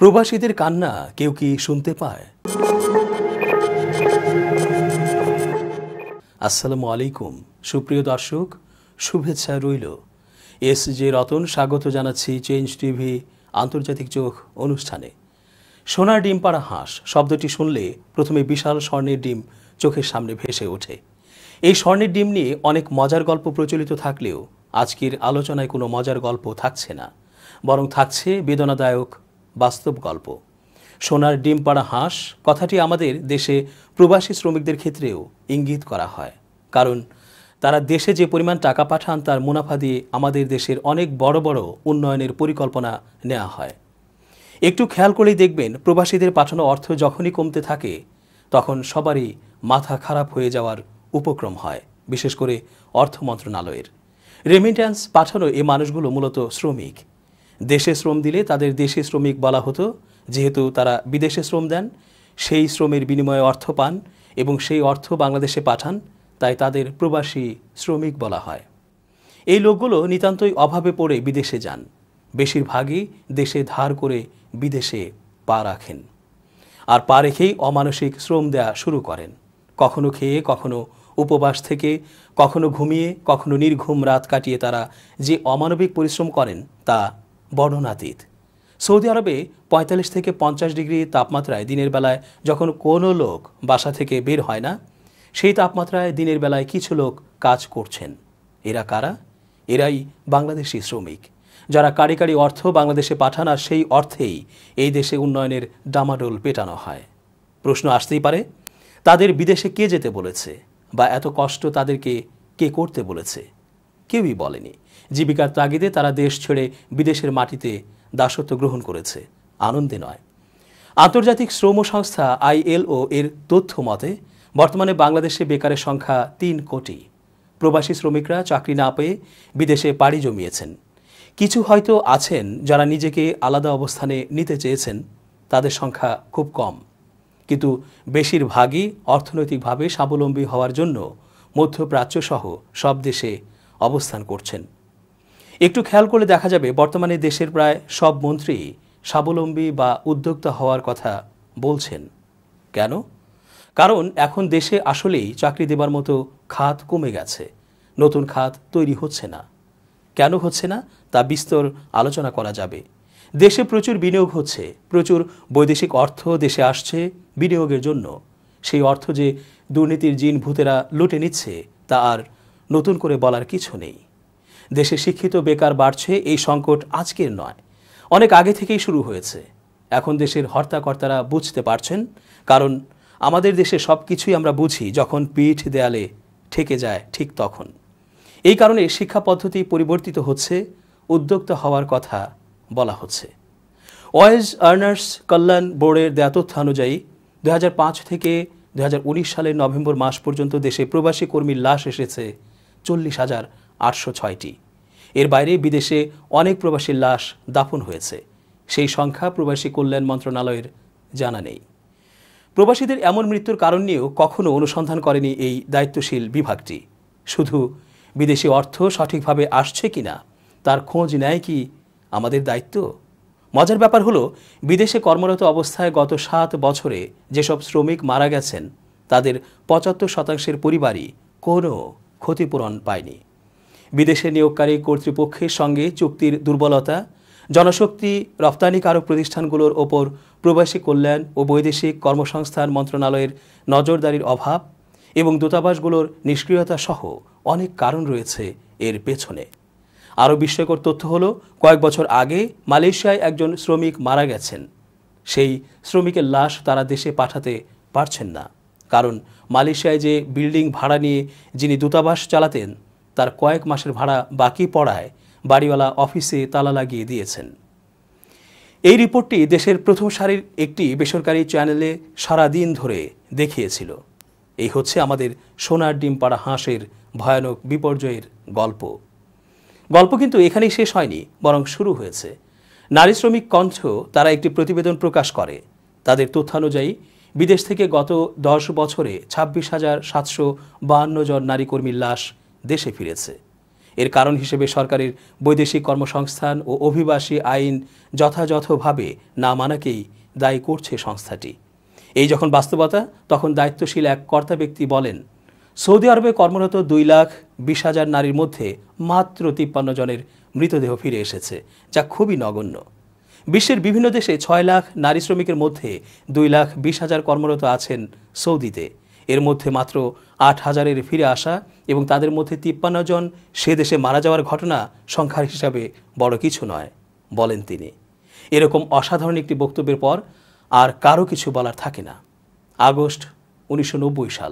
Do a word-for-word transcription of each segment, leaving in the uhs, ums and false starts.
প্রবাসীদের কান্না কেউ কি শুনতে পায়? আসসালামু আলাইকুম সুপ্রিয় দর্শক, শুভেচ্ছা রইল। এস জে রতন স্বাগত জানাচ্ছি চেঞ্জ টিভি আন্তর্জাতিক চোখ অনুষ্ঠানে। সোনার ডিম পাড়া হাঁস শব্দটি শুনলে প্রথমে বিশাল স্বর্ণের ডিম চোখের সামনে ভেসে ওঠে। এই স্বর্ণের ডিম নিয়ে অনেক মজার গল্প প্রচলিত থাকলেও আজকের আলোচনায় কোনো মজার গল্প থাকছে না, বরং থাকছে বেদনাদায়ক বাস্তব গল্প। সোনার ডিম পাড়া হাঁস কথাটি আমাদের দেশে প্রবাসী শ্রমিকদের ক্ষেত্রেও ইঙ্গিত করা হয়, কারণ তারা দেশে যে পরিমাণ টাকা পাঠান তার মুনাফা দিয়ে আমাদের দেশের অনেক বড় বড় উন্নয়নের পরিকল্পনা নেওয়া হয়। একটু খেয়াল করেই দেখবেন, প্রবাসীদের পাঠানো অর্থ যখনই কমতে থাকে তখন সবারই মাথা খারাপ হয়ে যাওয়ার উপক্রম হয়, বিশেষ করে অর্থ মন্ত্রণালয়ের। রেমিট্যান্স পাঠানো এই মানুষগুলো মূলত শ্রমিক। দেশে শ্রম দিলে তাদের দেশি শ্রমিক বলা হতো, যেহেতু তারা বিদেশে শ্রম দেন, সেই শ্রমের বিনিময়ে অর্থ পান এবং সেই অর্থ বাংলাদেশে পাঠান, তাই তাদের প্রবাসী শ্রমিক বলা হয়। এই লোকগুলো নিতান্তই অভাবে পড়ে বিদেশে যান, বেশিরভাগই দেশে ধার করে বিদেশে পা রাখেন, আর পা রেখেই অমানসিক শ্রম দেয়া শুরু করেন। কখনো খেয়ে, কখনো উপবাস থেকে, কখনো ঘুমিয়ে, কখনো নির্ঘুম রাত কাটিয়ে তারা যে অমানবিক পরিশ্রম করেন তা বর্ণনাতীত। সৌদি আরবে পঁয়তাল্লিশ থেকে পঞ্চাশ ডিগ্রি তাপমাত্রায় দিনের বেলায় যখন কোনো লোক বাসা থেকে বের হয় না, সেই তাপমাত্রায় দিনের বেলায় কিছু লোক কাজ করছেন। এরা কারা? এরাই বাংলাদেশি শ্রমিক, যারা কারি কারি অর্থ বাংলাদেশে পাঠান, আর সেই অর্থেই এই দেশে উন্নয়নের ডামাডোল পেটানো হয়। প্রশ্ন আসতেই পারে, তাদের বিদেশে কে যেতে বলেছে, বা এত কষ্ট তাদেরকে কে করতে বলেছে? কেউই বলেনি। জীবিকার তাগিদে তারা দেশ ছেড়ে বিদেশের মাটিতে দাসত্ব গ্রহণ করেছে, আনন্দে নয়। আন্তর্জাতিক শ্রম সংস্থা আই এল ও এর তথ্য মতে বর্তমানে বাংলাদেশে বেকারের সংখ্যা তিন কোটি। প্রবাসী শ্রমিকরা চাকরি না পেয়ে বিদেশে পাড়ি জমিয়েছেন। কিছু হয়তো আছেন যারা নিজেকে আলাদা অবস্থানে নিতে চেয়েছেন, তাদের সংখ্যা খুব কম, কিন্তু বেশিরভাগই অর্থনৈতিকভাবে স্বাবলম্বী হওয়ার জন্য মধ্যপ্রাচ্য সহ সব দেশে অবস্থান করছেন। একটু খেয়াল করলে দেখা যাবে, বর্তমানে দেশের প্রায় সব মন্ত্রী স্বাবলম্বী বা উদ্যোক্তা হওয়ার কথা বলছেন। কেন? কারণ এখন দেশে আসলেই চাকরি দেবার মতো খাত কমে গেছে, নতুন খাত তৈরি হচ্ছে না। কেন হচ্ছে না তা বিস্তর আলোচনা করা যাবে। দেশে প্রচুর বিনিয়োগ হচ্ছে, প্রচুর বৈদেশিক অর্থ দেশে আসছে বিনিয়োগের জন্য। সেই অর্থ যে দুর্নীতির জিন ভূতেরা লুটে নিচ্ছে তা আর নতুন করে বলার কিছু নেই। দেশে শিক্ষিত বেকার বাড়ছে, এই সংকট আজকের নয়, অনেক আগে থেকেই শুরু হয়েছে। এখন দেশের হর্তাকর্তারা বুঝতে পারছেন, কারণ আমাদের দেশে সব কিছুই আমরা বুঝি যখন পিঠ দেয়ালে ঠেকে যায়, ঠিক তখন। এই কারণে শিক্ষা পদ্ধতি পরিবর্তিত হচ্ছে, উদ্যোক্তা হওয়ার কথা বলা হচ্ছে। ওয়েজ আর্নার্স কল্যাণ বোর্ডের দেয়া তথ্য অনুযায়ী দু হাজার পাঁচ থেকে দু হাজার উনিশ সালের নভেম্বর মাস পর্যন্ত দেশে প্রবাসী কর্মীর লাশ এসেছে চল্লিশ হাজার আটশো ছয়টি। এর বাইরে বিদেশে অনেক প্রবাসীর লাশ দাফন হয়েছে, সেই সংখ্যা প্রবাসী কল্যাণ মন্ত্রণালয়ের জানা নেই। প্রবাসীদের এমন মৃত্যুর কারণ নিয়েও কখনো অনুসন্ধান করেনি এই দায়িত্বশীল বিভাগটি। শুধু বিদেশি অর্থ সঠিকভাবে আসছে কিনা তার খোঁজ নেয় কি আমাদের দায়িত্ব? মজার ব্যাপার হলো, বিদেশে কর্মরত অবস্থায় গত সাত বছরে যেসব শ্রমিক মারা গেছেন তাদের পঁচাত্তর শতাংশের পরিবারই কোনো ক্ষতিপূরণ পায়নি। বিদেশে নিয়োগকারী কর্তৃপক্ষের সঙ্গে চুক্তির দুর্বলতা, জনশক্তি রপ্তানিকারক প্রতিষ্ঠানগুলোর ওপর প্রবাসী কল্যাণ ও বৈদেশিক কর্মসংস্থান মন্ত্রণালয়ের নজরদারির অভাব এবং দূতাবাসগুলোর নিষ্ক্রিয়তা সহ অনেক কারণ রয়েছে এর পেছনে। আরও বিস্ময়কর তথ্য হলো, কয়েক বছর আগে মালয়েশিয়ায় একজন শ্রমিক মারা গেছেন। সেই শ্রমিকের লাশ তারা দেশে পাঠাতে পারছেন না, কারণ মালয়েশিয়ায় যে বিল্ডিং ভাড়া নিয়ে যিনি দূতাবাস চালাতেন তার কয়েক মাসের ভাড়া বাকি পড়ায় বাড়িওয়ালা অফিসে তালা লাগিয়ে দিয়েছেন। এই রিপোর্টটি দেশের প্রথম সারির একটি বেসরকারি চ্যানেলে সারাদিন ধরে দেখিয়েছিল। এই হচ্ছে আমাদের সোনার ডিম পাড়া হাঁসের ভয়ানক বিপর্যয়ের গল্প। গল্প কিন্তু এখানেই শেষ হয়নি, বরং শুরু হয়েছে। নারী শ্রমিক কণ্ঠ তারা একটি প্রতিবেদন প্রকাশ করে। তাদের তথ্যানুযায়ী বিদেশ থেকে গত দশ বছরে ছাব্বিশ হাজার সাতশো বাহান্ন জন নারী কর্মীর লাশ দেশে ফিরেছে। এর কারণ হিসেবে সরকারের বৈদেশিক কর্মসংস্থান ও অভিবাসী আইন যথাযথভাবে না মানাকেই দায়ী করছে সংস্থাটি। এই যখন বাস্তবতা, তখন দায়িত্বশীল এক কর্তা ব্যক্তি বলেন, সৌদি আরবে কর্মরত দুই লাখ বিশ হাজার নারীর মধ্যে মাত্র তিপ্পান্ন জনের মৃতদেহ ফিরে এসেছে, যা খুবই নগণ্য। বিশ্বের বিভিন্ন দেশে ছয় লাখ নারী শ্রমিকের মধ্যে দুই লাখ বিশ হাজার কর্মরত আছেন সৌদিতে। এর মধ্যে মাত্র আট হাজারের ফিরে আসা এবং তাদের মধ্যে তিপ্পান্ন জন সে দেশে মারা যাওয়ার ঘটনা সংখ্যার হিসাবে বড় কিছু নয়, বলেন তিনি। এরকম অসাধারণ একটি বক্তব্যের পর আর কারো কিছু বলার থাকে না। আগস্ট উনিশশো নব্বই সাল,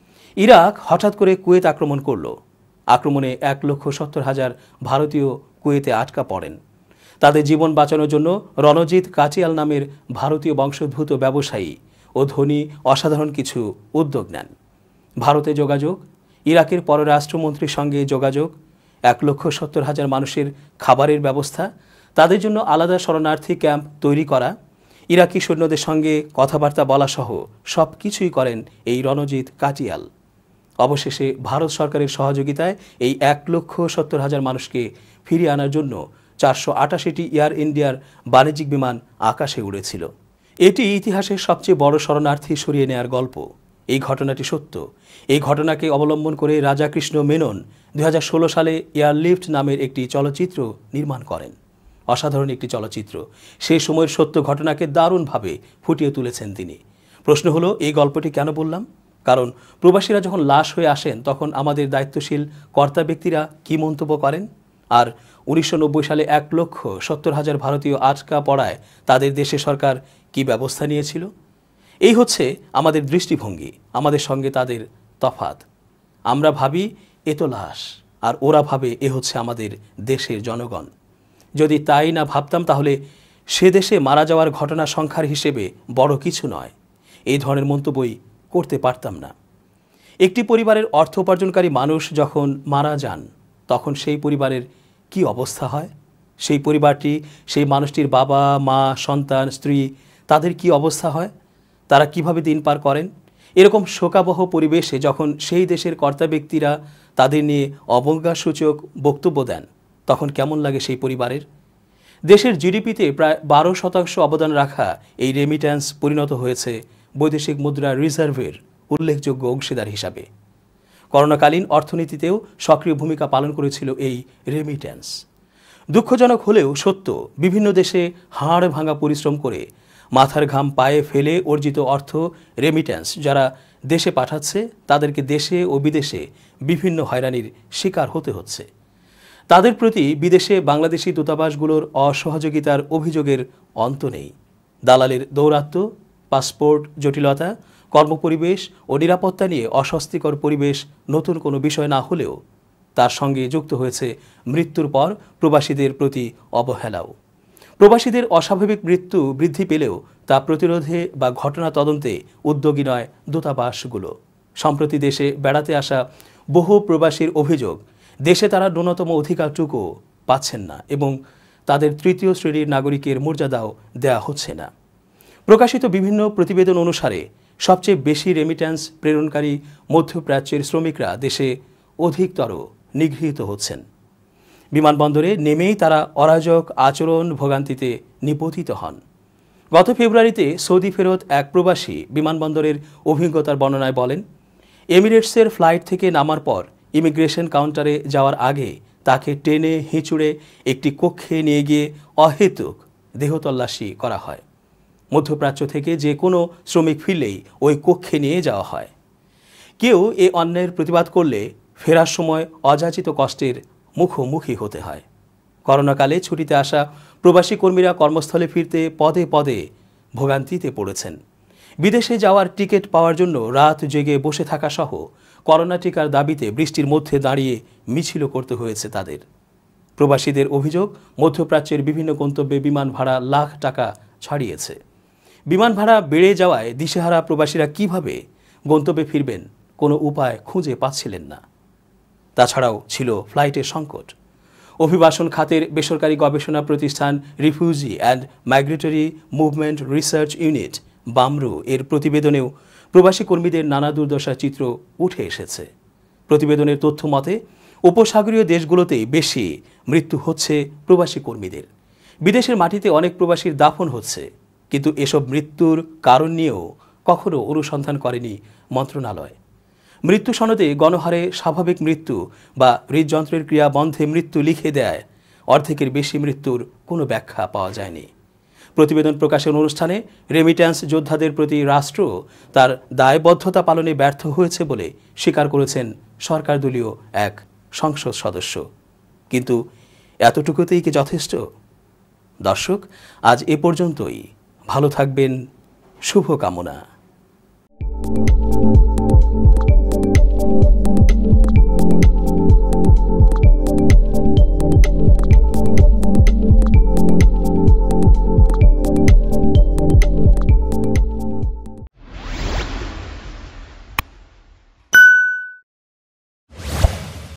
ইরাক হঠাৎ করে কুয়েত আক্রমণ করল। আক্রমণে এক লক্ষ সত্তর হাজার ভারতীয় কুয়েতে আটকা পড়েন। তাদের জীবন বাঁচানোর জন্য রণজিৎ কাচিয়াল নামের ভারতীয় বংশোদ্ভূত ব্যবসায়ী ও ধনী অসাধারণ কিছু উদ্যোগ নেন। ভারতে যোগাযোগ, ইরাকের পররাষ্ট্রমন্ত্রীর সঙ্গে যোগাযোগ, এক লক্ষ সত্তর হাজার মানুষের খাবারের ব্যবস্থা, তাদের জন্য আলাদা শরণার্থী ক্যাম্প তৈরি করা, ইরাকি সৈন্যদের সঙ্গে কথাবার্তা বলা সহ সব কিছুই করেন এই রণজিৎ কাটিয়াল। অবশেষে ভারত সরকারের সহযোগিতায় এই এক লক্ষ সত্তর হাজার মানুষকে ফিরিয়ে আনার জন্য চারশো আটাশিটি এয়ার ইন্ডিয়ার বাণিজ্যিক বিমান আকাশে উড়েছিল। এটি ইতিহাসের সবচেয়ে বড় শরণার্থী সরিয়ে নেয়ার গল্প। এই ঘটনাটি সত্য। এই ঘটনাকে অবলম্বন করে রাজা কৃষ্ণ মেনন দুই হাজার ষোলো সালে এয়ারলিফট নামের একটি চলচ্চিত্র নির্মাণ করেন। অসাধারণ একটি চলচ্চিত্র। সেই সময়ের সত্য ঘটনাকে দারুণভাবে ফুটিয়ে তুলেছেন তিনি। প্রশ্ন হলো, এই গল্পটি কেন বললাম? কারণ প্রবাসীরা যখন লাশ হয়ে আসেন, তখন আমাদের দায়িত্বশীল কর্তা ব্যক্তিরা কি মন্তব্য করেন? আর উনিশশো নব্বই সালে এক লক্ষ সত্তর হাজার ভারতীয় আটকা পড়ায় তাদের দেশে সরকার কি ব্যবস্থা নিয়েছিল? এই হচ্ছে আমাদের দৃষ্টিভঙ্গি, আমাদের সঙ্গে তাদের তফাৎ। আমরা ভাবি এ তো লাশ, আর ওরা ভাবে এ হচ্ছে আমাদের দেশের জনগণ। যদি তাই না ভাবতাম, তাহলে সে দেশে মারা যাওয়ার ঘটনা সংখ্যার হিসেবে বড় কিছু নয়, এই ধরনের মন্তব্যই করতে পারতাম না। একটি পরিবারের অর্থ উপার্জনকারী মানুষ যখন মারা যান, তখন সেই পরিবারের কি অবস্থা হয়? সেই পরিবারটি, সেই মানুষটির বাবা, মা, সন্তান, স্ত্রী, তাদের কি অবস্থা হয়? তারা কিভাবে দিন পার করেন? এরকম শোকাবহ পরিবেশে যখন সেই দেশের কর্তা ব্যক্তিরা তাদের নিয়ে অবজ্ঞাসূচক বক্তব্য দেন, তখন কেমন লাগে সেই পরিবারের? দেশের জিডিপিতে প্রায় বারো শতাংশ অবদান রাখা এই রেমিট্যান্স পরিণত হয়েছে বৈদেশিক মুদ্রা রিজার্ভের উল্লেখযোগ্য অংশীদার হিসাবে। করোনাকালীন অর্থনীতিতেও সক্রিয় ভূমিকা পালন করেছিল এই রেমিট্যান্স। দুঃখজনক হলেও সত্য, বিভিন্ন দেশে হাড় ভাঙা পরিশ্রম করে মাথার ঘাম পায়ে ফেলে অর্জিত অর্থ রেমিট্যান্স যারা দেশে পাঠাচ্ছে, তাদেরকে দেশে ও বিদেশে বিভিন্ন হয়রানির শিকার হতে হচ্ছে। তাদের প্রতি বিদেশে বাংলাদেশি দূতাবাসগুলোর অসহযোগিতার অভিযোগের অন্ত নেই। দালালের দৌরাত্ম্য, পাসপোর্ট জটিলতা, কর্মপরিবেশ ও নিরাপত্তা নিয়ে অস্বস্তিকর পরিবেশ নতুন কোনো বিষয় না হলেও তার সঙ্গে যুক্ত হয়েছে মৃত্যুর পর প্রবাসীদের প্রতি অবহেলাও। প্রবাসীদের অস্বাভাবিক মৃত্যু বৃদ্ধি পেলেও তা প্রতিরোধে বা ঘটনা তদন্তে উদ্যোগী নয় দূতাবাসগুলো। সম্প্রতি দেশে বেড়াতে আসা বহু প্রবাসীর অভিযোগ, দেশে তারা ন্যূনতম অধিকারটুকু পাচ্ছেন না এবং তাদের তৃতীয় শ্রেণীর নাগরিকের মর্যাদাও দেয়া হচ্ছে না। প্রকাশিত বিভিন্ন প্রতিবেদন অনুসারে সবচেয়ে বেশি রেমিট্যান্স প্রেরণকারী মধ্যপ্রাচ্যের শ্রমিকরা দেশে অধিকতর নিগৃহীত হচ্ছেন। বিমানবন্দরে নেমেই তারা অরাজক আচরণ ভোগান্তিতে নিপতিত হন। গত ফেব্রুয়ারিতে সৌদি ফেরত এক প্রবাসী বিমানবন্দরের অভিজ্ঞতার বর্ণনায় বলেন, এমিরেটসের ফ্লাইট থেকে নামার পর ইমিগ্রেশন কাউন্টারে যাওয়ার আগে তাকে টেনে হিঁচুড়ে একটি কক্ষে নিয়ে গিয়ে অহেতুক দেহতল্লাশি করা হয়। মধ্যপ্রাচ্য থেকে যে কোনো শ্রমিক ফিরলেই ওই কক্ষে নিয়ে যাওয়া হয়। কেউ এ অন্যায়ের প্রতিবাদ করলে ফেরার সময় অযাচিত কষ্টের মুখোমুখি হতে হয়। করোনাকালে ছুটিতে আসা প্রবাসী কর্মীরা কর্মস্থলে ফিরতে পদে পদে ভোগান্তিতে পড়েছেন। বিদেশে যাওয়ার টিকিট পাওয়ার জন্য রাত জেগে বসে থাকা সহ করোনা টিকার দাবিতে বৃষ্টির মধ্যে দাঁড়িয়ে মিছিল করতে হয়েছে তাদের। প্রবাসীদের অভিযোগ, মধ্যপ্রাচ্যের বিভিন্ন গন্তব্যে বিমান ভাড়া লাখ টাকা ছাড়িয়েছে। বিমান ভাড়া বেড়ে যাওয়ায় দিশেহারা প্রবাসীরা কিভাবে গন্তব্যে ফিরবেন কোনো উপায় খুঁজে পাচ্ছিলেন না। তাছাড়াও ছিল ফ্লাইটের সংকট। অভিবাসন খাতের বেসরকারি গবেষণা প্রতিষ্ঠান refugee and migratory movement research unit বামরু এর প্রতিবেদনেও প্রবাসী কর্মীদের নানা দুর্দশার চিত্র উঠে এসেছে। প্রতিবেদনের তথ্য মতে উপসাগরীয় দেশগুলোতেই বেশি মৃত্যু হচ্ছে প্রবাসী কর্মীদের। বিদেশের মাটিতে অনেক প্রবাসীর দাফন হচ্ছে, কিন্তু এসব মৃত্যুর কারণ নিয়েও কখনো অনুসন্ধান করেনি মন্ত্রণালয়। মৃত্যু সনদে গণহারে স্বাভাবিক মৃত্যু বা হৃদযন্ত্রের ক্রিয়া বন্ধে মৃত্যু লিখে দেয়, অর্ধেকের বেশি মৃত্যুর কোনো ব্যাখ্যা পাওয়া যায়নি। প্রতিবেদন প্রকাশের অনুষ্ঠানে রেমিট্যান্স যোদ্ধাদের প্রতি রাষ্ট্র তার দায়বদ্ধতা পালনে ব্যর্থ হয়েছে বলে স্বীকার করেছেন সরকারদলীয় এক সংসদ সদস্য। কিন্তু এতটুকুতেই কি যথেষ্ট? দর্শক, আজ এ পর্যন্তই। ভালো থাকবেন, শুভকামনা।